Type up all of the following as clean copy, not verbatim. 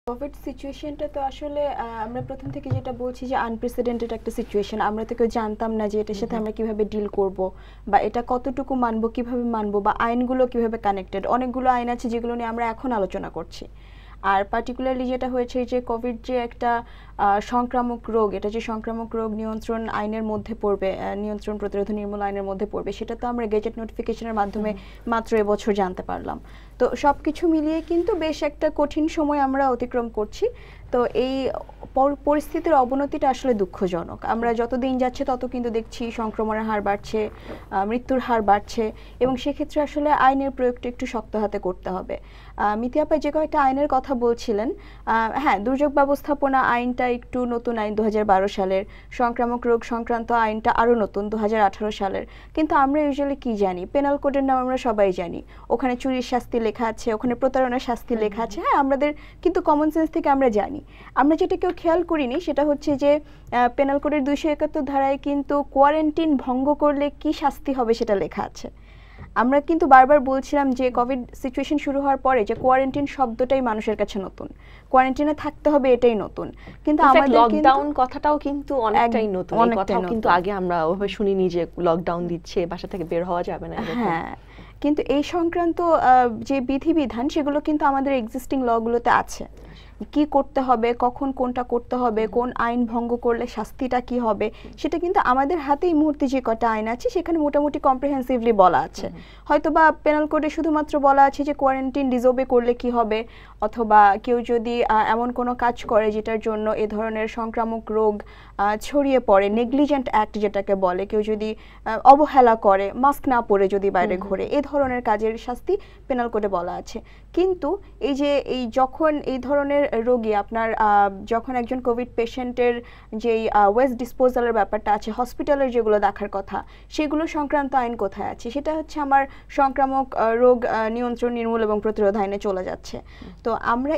Covid সিচুয়েশনটা তো আসলে আমরা প্রথম থেকে যেটা বলছি যে আনপ্রেসিডেন্টেড একটা সিচুয়েশন। আমরা তো কেউ জানতাম না যে এটার সাথে আমরা কিভাবে ডিল করব, বা এটা কতটুকু মানবো, কিভাবে মানবো, বা আইনগুলো কিভাবে কানেক্টেড। অনেকগুলো আইন আছে যেগুলো নিয়ে আমরা এখন আলোচনা করছি। আর পার্টিকুলারলি যেটা হয়েছে যে কোভিড যে একটা সংক্রামক রোগ, এটা যে সংক্রামক রোগ নিয়ন্ত্রণ আইনের মধ্যে পড়বে, নিয়ন্ত্রণ প্রতিরোধ নির্মূল আইনের মধ্যে পড়বে, সেটা তো আমরা গেজেট নোটিফিকেশনের মাধ্যমে মাত্র এবছর জানতে পারলাম। তো সব কিছু মিলিয়ে কিন্তু বেশ একটা কঠিন সময় আমরা অতিক্রম করছি। তো এই পরিস্থিতির অবনতিটা আসলে দুঃখজনক। আমরা যত দিন যাচ্ছে তত কিন্তু দেখছি সংক্রমণের হার বাড়ছে, মৃত্যুর হার বাড়ছে, এবং সেক্ষেত্রে আসলে আইনের প্রয়োগটা একটু শক্ত হাতে করতে হবে। মিতি আপা যে কয়েকটা আইনের কথা বলছিলেন, হ্যাঁ, দুর্যোগ ব্যবস্থাপনা আইনটা একটু নতুন আইন 2012 সালের, সংক্রামক রোগ সংক্রান্ত আইনটা আরও নতুন 2018 সালের। কিন্তু আমরা ইউজুয়ালি কি জানি, পেনাল কোডের নাম আমরা সবাই জানি, ওখানে চুরির শাস্তি লেখা আছে, ওখানে প্রতারণার শাস্তি লেখা আছে। হ্যাঁ, আমাদের কিন্তু কমন সেন্স থেকে আমরা জানি। আমরা যেটা কেউ খেয়াল করিনি সেটা হচ্ছে যে পেনাল কোডের 271 ধারায় কিন্তু কোয়ারেন্টিন ভঙ্গ করলে কি শাস্তি হবে সেটা লেখা আছে। আমরা কিন্তু বারবার বলছিলাম যে কোভিড সিচুয়েশন শুরু হওয়ার পরে যে কোয়ারেন্টিন শব্দটাই মানুষের কাছে নতুন, কোয়ারেন্টিনে থাকতে হবে এটাই নতুন। কিন্তু আমাদের লকডাউন কথাটাও কিন্তু অনেকটাই নতুন, এই কথাও কিন্তু আগে আমরা ওভাবে শুনিনি যে লকডাউন দিচ্ছে, বাসা থেকে বের হওয়া যাবে না। হ্যাঁ, কিন্তু এই সংক্রান্ত যে বিধিবিধান সেগুলো কিন্তু আমাদের এক্সিস্টিং লগুলোতে আছে। কি করতে হবে, কখন কোনটা করতে হবে, কোন আইন ভঙ্গ করলে শাস্তিটা কি হবে, সেটা কিন্তু আমাদের হাতে এই মুহূর্তে যে কটা আইন আছে সেখানে মোটামুটি কম্প্রিহেন্সিভলি বলা আছে। হয়তো বা পেনাল কোডে শুধুমাত্র বলা আছে যে কোয়ারেন্টিন ডিসওবে করলে কি হবে, অথবা কেউ যদি এমন কোনো কাজ করে যেটার জন্য এ ধরনের সংক্রামক রোগ ছড়িয়ে পড়ে, নেগলিজেন্ট অ্যাক্ট যেটাকে বলে, কেউ যদি অবহেলা করে, মাস্ক না পরে যদি বাইরে ঘোরে, এ ধরনের কাজের শাস্তি পেনাল কোডে বলা আছে। কিন্তু এই যখন এই ধরনের রোগী আপনার যখন একজন কোভিড পেশেন্টের যেই ওয়েস্ট ডিসপোজালের ব্যাপারটা আছে, হসপিটালের যেগুলো দেখার কথা, সেগুলো সংক্রান্ত আইন কোথায় আছে? সেটা হচ্ছে আমার সংক্রামক রোগ নিয়ন্ত্রণ নির্মূল এবং প্রতিরোধ আইনে চলে যাচ্ছে। তো আমরা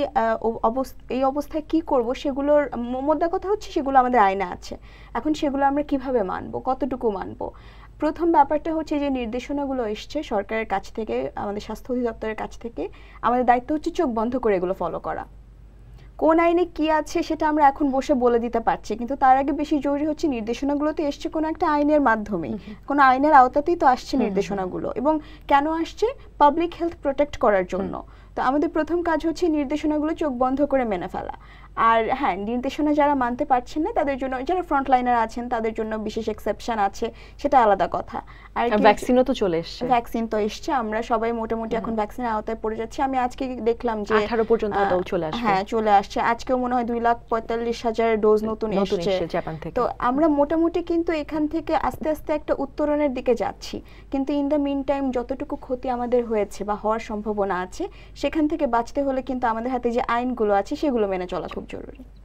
এই অবস্থায় কি করব, সেগুলোর মোদ্দা কথা হচ্ছে সেগুলো আমাদের আইনে আছে। এখন সেগুলো আমরা কিভাবে মানবো, কতটুকু মানবো? প্রথম ব্যাপারটা হচ্ছে যে নির্দেশনাগুলো এসছে সরকারের কাছ থেকে, আমাদের স্বাস্থ্য অধিদপ্তরের কাছ থেকে। আমাদের দায়িত্ব হচ্ছে চোখ বন্ধ করে এগুলো ফলো করা। কোন আইনে কি আছে সেটা আমরা এখন বসে বলে দিতে পারছি, কিন্তু তার আগে বেশি জরুরি হচ্ছে নির্দেশনাগুলো তো এসছে কোনো একটা আইনের মাধ্যমে, কোনো আইনের আওতাতেই তো আসছে নির্দেশনাগুলো। এবং কেন আসছে? পাবলিক হেলথ প্রোটেক্ট করার জন্য। তো আমাদের প্রথম কাজ হচ্ছে নির্দেশনাগুলো চোখ বন্ধ করে মেনে ফেলা। আর হ্যাঁ, নির্দেশনা যারা মানতে পারছেন না তাদের জন্য, যারা ফ্রন্টলাইনার আছেন তাদের জন্য বিশেষ এক্সেপশন আছে, সেটা আলাদা কথা। আর ভ্যাকসিনও তো চলে এসেছে। ভ্যাকসিন তো এসছে, আমরা সবাই মোটামুটি এখন ভ্যাকসিনের আওতায় পড়ে যাচ্ছি। আমি আজকে দেখলাম যে 18 পর্যন্ত চলে আসবে। হ্যাঁ, চলে আসছে। আজকেও মনে হয় 2,45,000 ডোজ নতুন এসেছে জাপান থেকে। তো আমরা মোটামুটি কিন্তু এখান থেকে আস্তে আস্তে একটা উত্তরণের দিকে যাচ্ছি। কিন্তু ইন দ্য মিন টাইম যতটুকু ক্ষতি আমাদের হয়েছে বা হওয়ার সম্ভাবনা আছে, সেখান থেকে বাঁচতে হলে কিন্তু আমাদের হাতে যে আইনগুলো আছে সেগুলো মেনে চলা খুব জরুরি।